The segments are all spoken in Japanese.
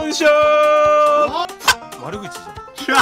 勝。 悪口じゃん。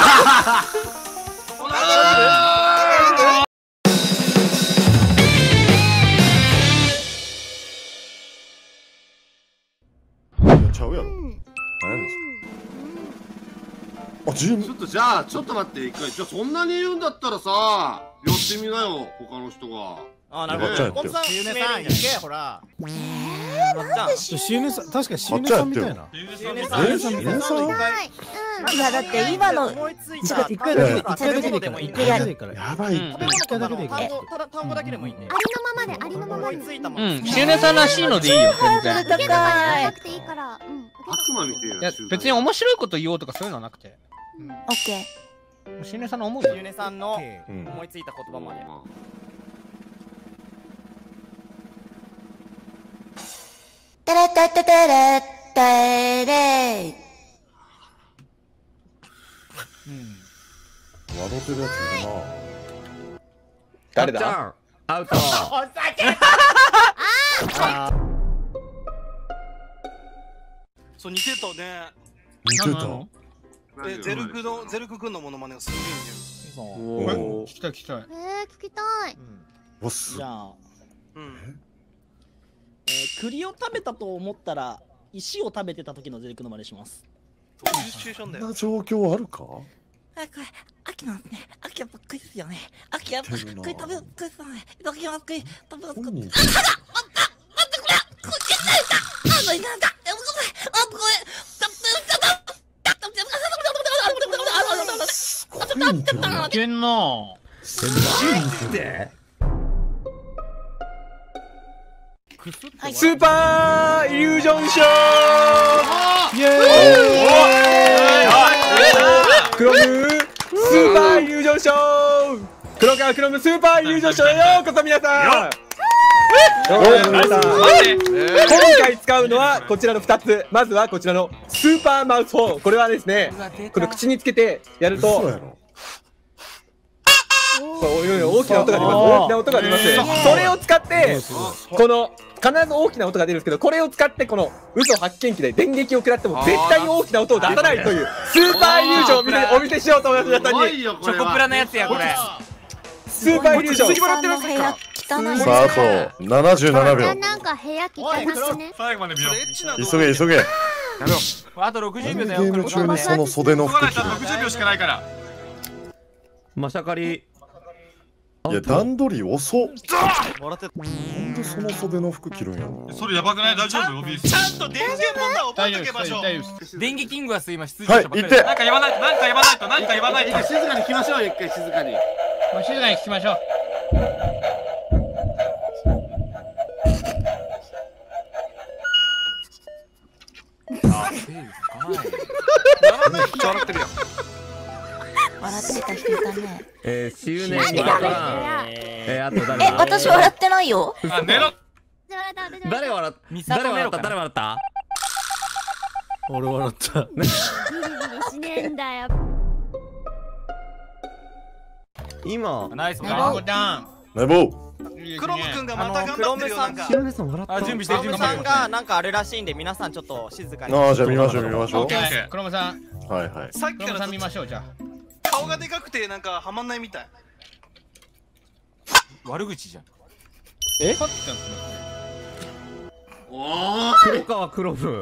ちゃうやろ。何やねんそれ。あ、 ちょっとじゃあちょっと待って一回。じゃあそんなに言うんだったらさ、やってみなよ他の人が。 あ、なるほど。コンさん、シュウネさん、行け、ほら。 シウネさん、確かシウネさんみたいな。 シュウネさん、シュウネさん。 いやだって今の一回だけでもいいから。 やばい。 食べ物とかの単語だけでもいいね。 ありのままで、ありのままで。 ついたもん。 うん、シュウネさんらしいのでいいよ、全然。 受けとかじゃなくていいから。 悪魔みたいな。 いや、別に面白いこと言おうとかそういうのはなくて。 オッケシュウネさんの思うよ。 シュウネさんの思いついた言葉まで。 ー。テレテテテレテレ。 笑ってるやついるな。 誰だ？アウト。 そう似てたね。 似てた。 ゼルク君のモノマネがすごい似てる。 おお。 聞きたい聞きたい。 聞きたい。 わす。 じゃあ、 うん。 栗を食べたと思ったら石を食べてた時のゼリクの真似します。 どういうシチュエーションだよ。 そんな状況あるか？ これ秋なんですね。秋やっぱ食いですよね。秋やっぱ食い食べ食いですよね。いただきます食い食べます。 本人。 待ってこれ。いなんだ。 すごい似てるな。 いけんなぁ。 マジで？ スーパーイリュージョンショー。イエーイ。クロムスーパーイリュージョンショー。黒川クロムスーパーイリュージョンショーへようこそ皆さん。今回使うのはこちらの2つ。まずはこちらのスーパーマウスホーン。これはですね、これ口につけてやると大きな音が出ます。大きな音が出ます。それを使ってこの必ず大きな音が出るんですけど、これを使ってこの嘘発見器で電撃を食らっても絶対に大きな音を出さないというスーパーイリュージョンをお見せしようと思います。皆さんにチョコプラのやつやこれ。 スーパーイリュージョン。 さんの部屋汚い。 さああと77秒。 なんか部屋汚くね。 最後まで見よう。 急げ急げ。 あと60秒だゲーよ。 ム中にその袖の服着る。 60秒しかないから。 まさかり。 いや段取り遅っ。 笑ってた。 なんでその袖の服着るんやろ。 それやばくない？大丈夫？ちゃんと電源ボタンを覚えとけましょう。電撃キングは今出場者ばっかり。なんか言わないと、なんか言わないと、なんか言わないと。 静かに聞きましょうよ、一回静かに。 もう静かに聞きましょう。 めっちゃ笑ってるやん。 笑ってた人いたね。 シウネにあと誰だ？ 私笑ってないよ。 あ、寝ろ。 誰笑った？誰笑った？ 俺笑った。 ビリビリしねえんだよ。 今ナイス。 寝ガン坊ダン。 寝坊。 クロム君がまた頑張ってるよ。なんかシウネさん笑った。 準備してクロムさんがなんかあるらしいんで皆さんちょっと静かに。 ああじゃあ見ましょう見ましょう。 クロムさん。 はいはい。 さっきクロムさん見ましょうじゃあ。 顔がでかくてなんかはまんないみたい。 悪口じゃん。 黒川クロム。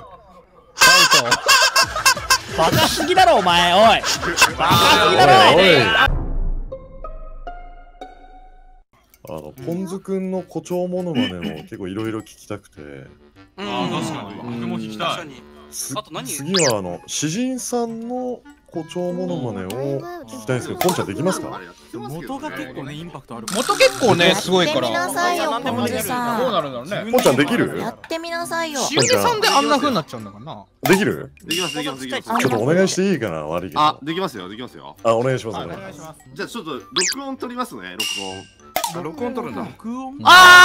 バカすぎだろお前おい。バカすぎだろ。 ポンズくんの誇張モノマネも結構いろいろ聞きたくて。 ああ確かに。僕も聞きたい。 あと何？ 次は詩人さんの誇張モノマネを聞きたいんですけど、ポンちゃんできますか？ 元が結構ねインパクトある。 元結構ねすごいから。 やってみなさいよポンズさん。 どうなるんだろうね。 ポンちゃんできる？ やってみなさいよ。 シウネさんであんな風になっちゃうんだからな。 できる？ できますできますできます。 ちょっとお願いしていいかな、悪いけど。 あ、できますよできますよ。 あ、お願いします。 お願いします。 じゃあちょっと録音取りますね、録音。 録音取るんだ。録音？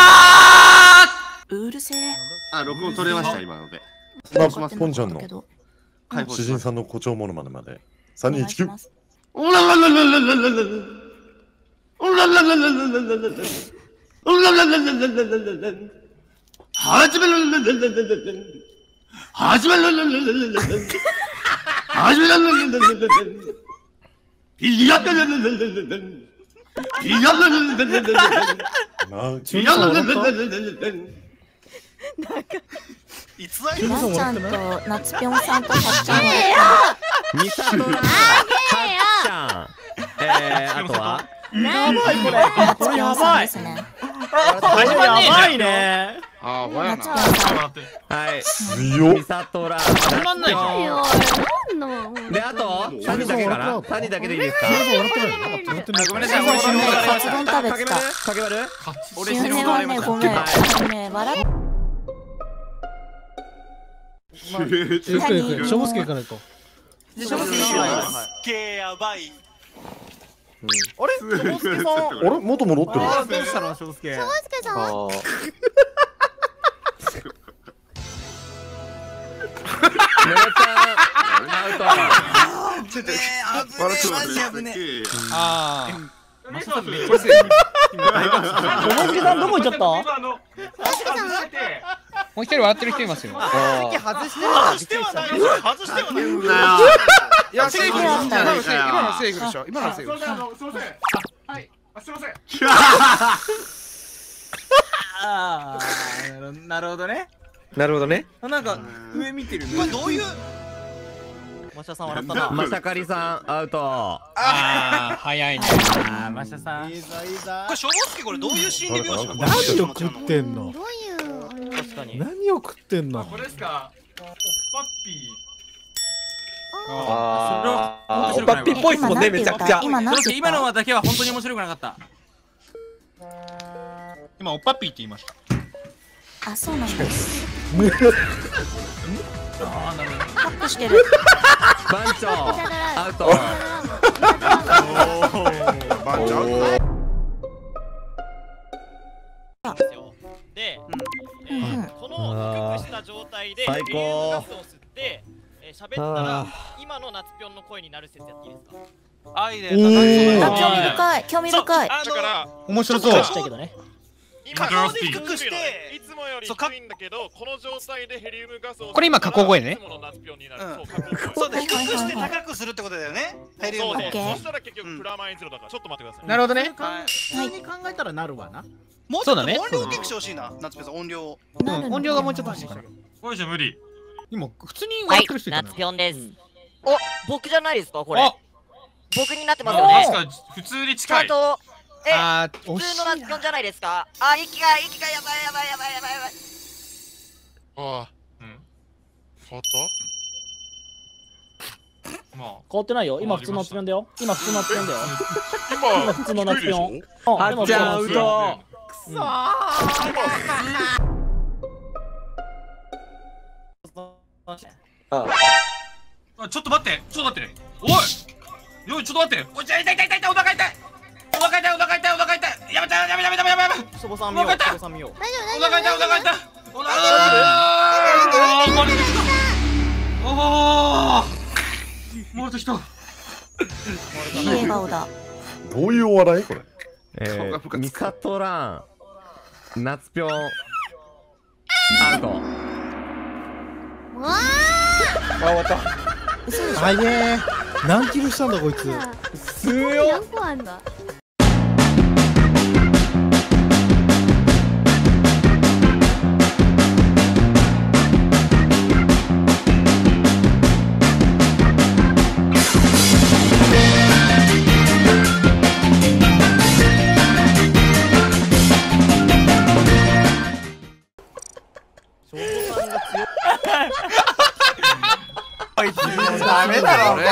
うるせえ。 あ、録音取れました今ので。 まあ、ポンちゃんの解放詩人さんの誇張モノマネまで。3、2、1、9。 おららららららららら。おららららららららら。おららららららららら。はじめららららららら。はじめららららららら。 あじゃららららららいやららららららいやらららららいつあいなっちゃんと夏ぴょんさんとはっちゃんミサトラ、はっちゃん、あとはやばいこれ。 これやばいですね。 これやばいね。 ああ、ほやな。 はい。 強っ。 ミサトラ、 始まんないじゃん。 で、あと3人だけかな。3人だけでいいですか。 ごめんなさい、俺死ぬほどカツ丼食べてた。 かけまる？ 俺死ぬほどはね、ごめん。ね、笑っしょぼすけから行こすげえやばい。 あれ？しょぼすけさん。 あれ元戻ってる。 どうしたの、しょうすけ。 しょうすけさん。 ねるちゃん、アウト。 ああ。 マサさんめっちゃしょぼすけさんどこ行っちゃった？ もう一人笑ってる人いますよ。 外してはないよ。外してはないよ。 いや、セーフじゃないかよ。今のセーフでしょ。今のセーフ。 すいません。はい。すいません。 ああ、なるほどね。 なるほどね。 なんか上見てるね。 これどういう？ マシャさん笑ったな。 マシャカリさん、アウト。 ああ、早いね。 ああ、マシャさん。いいぞいいぞ。 これしょぼすけこれどういう心理描写？ 何を食ってんの？ どういう確かに。 何を食ってんの？ これですか。おっぱっぴああ、おっぱっぴっぽいっすもんね、めちゃくちゃ。 今何て言った？ 今のはだけは本当に面白くなかった。 今おっぱっぴーって言いました。 あ、そうなんだ。 ああ、なるほど。 カップしてる。 番長、アウト。 番長。 で、この低くした状態で最高。 ヘリウムガスを吸って喋ったら今の夏ぴょんの声になる説やっていいですか？ あ、いいね。 興味深い、興味深い。 だから面白そう。 ちっちゃいけどね。 今顔で低くして、 いつもより低いんだけど、この状態でヘリウムガスをこれ今過去声ね。 そうだ、低くして高くするってことだよね。ヘリウムで。 そしたら結局プラマイゼロだからちょっと待ってください。 なるほどね。 普通に考えたらなるわな。 もうちょっと音量大きくしてほしいな。夏ぴょんさん音量。 音量がもうちょっと欲しいから。 おいじゃ無理。 今普通に笑ってる人いたな。 夏ぴょんです。お、僕じゃないですかこれ。僕になってますよね。 普通に近い。 ああー、 普通の夏ぴょんじゃないですか。あ、息がやばいやばいやばいやばいやばい。 ああ、うん。変わった？まあ。 変わってないよ。今普通の夏ぴょんだよ。今普通の夏ぴょんだよ。 今普通の夏ぴょん。 はっちゃんアウト。 くそー。 あ、ちょっと待って、ちょっと待ってね。おい。よい、ちょっと待って。おい、痛い、お腹痛い。お腹痛い。やめ。 しょぼさん見よう。しょぼさん見よう。 お腹痛い。お腹痛い。ああ。漏れてきた。 いい笑顔だ。 どういうお笑いこれ。 ミサトラン、夏ぴょん、アウト。 わあ。 終わった。 早え。何キロしたんだこいつ。 強っ。 何個あんだ。 ダメだろ。